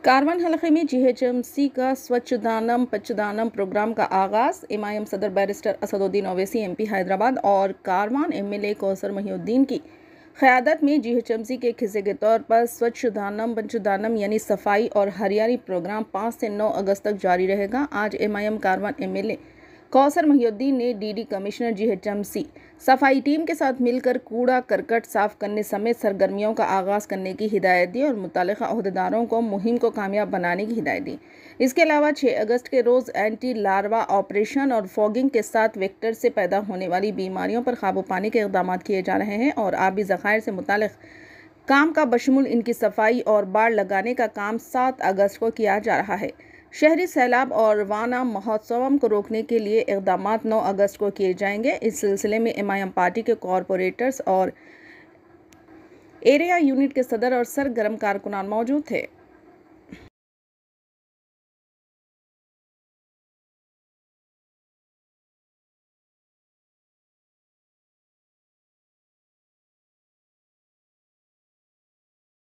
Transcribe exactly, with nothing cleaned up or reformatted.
कारवान हलके में जी H M सी का स्वच्छदानम पचदानम प्रोग्राम का आगाज़। एम आई एम सदर barrister Asaduddin Owaisi M P Hyderabad और Karwan M L A Kausar Mohiuddin की क़यादत में जी एच एम सी के एक हिस्से के तौर पर स्वच्छदानम पंचदानम यानी सफाई और हरियाली प्रोग्राम पाँच से नौ अगस्त तक जारी रहेगा। आज M I M Karwan M L A Kausar Mohiuddin ने D D commissioner G H M C सफाई टीम के साथ मिलकर कूड़ा करकट साफ करने समेत सरगर्मियों का आगाज़ करने की हिदायत दी और मुतल्लिक़ा अहदेदारों को मुहिम को कामयाब बनाने की हिदायत दी। इसके अलावा छह अगस्त के रोज़ एंटी लार्वा ऑपरेशन और फॉगिंग के साथ वेक्टर से पैदा होने वाली बीमारियों पर काबू पाने के इक़दाम किए जा रहे हैं और आबी ज़खायर से मुताल्लिक़ काम का बशमुल इनकी सफाई और बाड़ लगाने का काम सात अगस्त को किया जा रहा है। शहरी सैलाब और वानामहोत्सवम को रोकने के लिए इक़दाम नौ अगस्त को किए जाएंगे। इस सिलसिले में एम आई एम पार्टी के कॉरपोरेटर्स और एरिया यूनिट के सदर और सरगर्म कारकुनान मौजूद थे।